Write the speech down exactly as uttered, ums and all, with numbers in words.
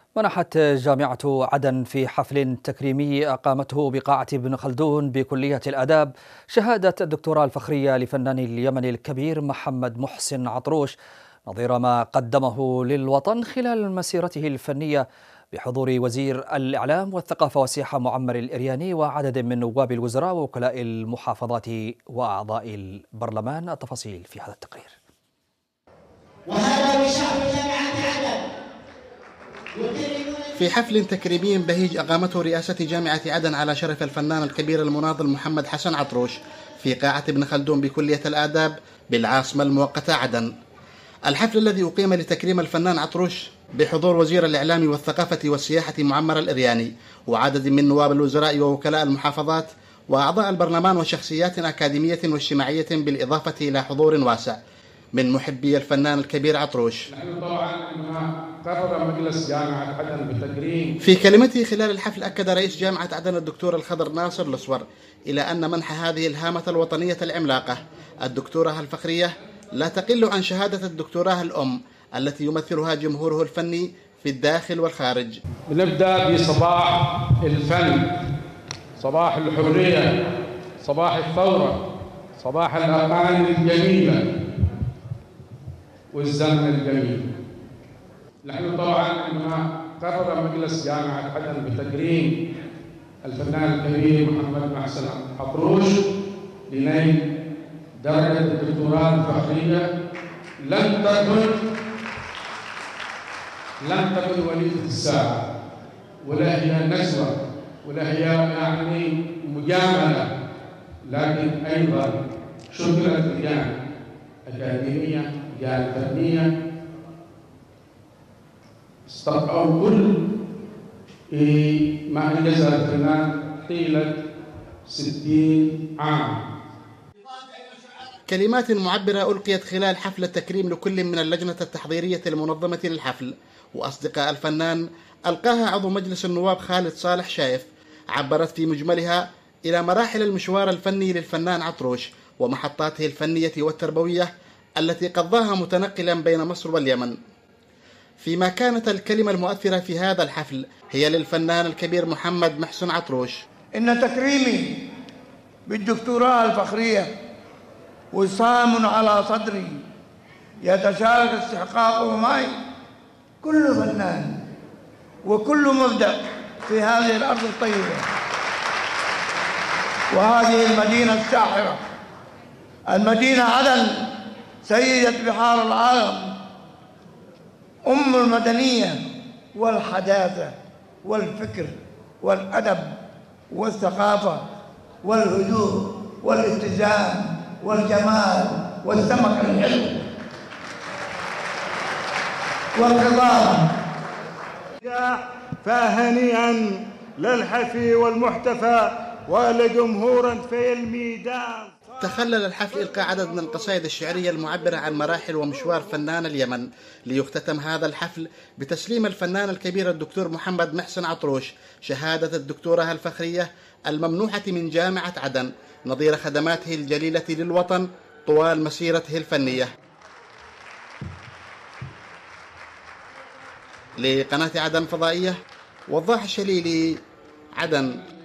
منحت جامعة عدن في حفل تكريمي أقامته بقاعة ابن خلدون بكلية الآداب شهادة الدكتوراه الفخرية لفنان اليمني الكبير محمد محسن عطروش نظير ما قدمه للوطن خلال مسيرته الفنية بحضور وزير الإعلام والثقافة والسياحة معمر الإرياني وعدد من نواب الوزراء ووكلاء المحافظات وأعضاء البرلمان. التفاصيل في هذا التقرير. وهذا بشعب جامعة عدن. في حفل تكريمي بهيج أقامته رئاسة جامعة عدن على شرف الفنان الكبير المناضل محمد حسن عطروش في قاعة ابن خلدون بكلية الآداب بالعاصمة المؤقتة عدن. الحفل الذي أقيم لتكريم الفنان عطروش بحضور وزير الإعلام والثقافة والسياحة معمر الإرياني وعدد من نواب الوزراء ووكلاء المحافظات وأعضاء البرلمان وشخصيات أكاديمية واجتماعية بالإضافة إلى حضور واسع من محبي الفنان الكبير عطروش. نحن طبعا قرر مجلس جامعة عدن بتكريم. في كلمته خلال الحفل أكد رئيس جامعة عدن الدكتور الخضر ناصر الأسور إلى أن منح هذه الهامة الوطنية العملاقة الدكتوراه الفخرية لا تقل عن شهادة الدكتوراه الأم التي يمثلها جمهوره الفني في الداخل والخارج. بنبدأ بصباح الفن، صباح الحرية، صباح الثورة، صباح الأغاني الجميلة والزمن الجميل. نحن طبعا عندما قرر مجلس جامعة عدن بتكريم الفنان الكبير محمد محسن عطروش لنيل درجة الدكتوراه الفخرية لم تكن لم تكن وليدة الساعة ولا هي نزوة ولا هي يعني مجاملة، لكن أيضا شكرت لجان أكاديمية جان فنية استطاعوا كل ما أنجز الفنان طيلة ستين عام. كلمات معبرة ألقيت خلال حفل التكريم لكل من اللجنة التحضيرية المنظمة للحفل وأصدقاء الفنان ألقاها عضو مجلس النواب خالد صالح شايف، عبرت في مجملها إلى مراحل المشوار الفني للفنان عطروش ومحطاته الفنية والتربوية التي قضاها متنقلا بين مصر واليمن. فيما كانت الكلمة المؤثرة في هذا الحفل هي للفنان الكبير محمد محسن عطروش. إن تكريمي بالدكتوراه الفخرية وسام على صدري يتشارك استحقاقه معي كل فنان وكل مبدع في هذه الأرض الطيبة وهذه المدينة الساحرة، المدينة عدن سيدة بحار العالم، أم المدنية والحداثة والفكر والأدب والثقافة والهدوء والاتزان والجمال والسمك الحلو والخضار. فهنيئا للحفي والمحتفى ولجمهور في الميدان. تخلل الحفل إلقاء عدد من القصائد الشعرية المعبرة عن مراحل ومشوار فنان اليمن، ليختتم هذا الحفل بتسليم الفنان الكبير الدكتور محمد محسن عطروش شهادة الدكتوراه الفخرية الممنوحة من جامعة عدن نظير خدماته الجليلة للوطن طوال مسيرته الفنية. لقناة عدن فضائية، وضاح الشليلي، عدن.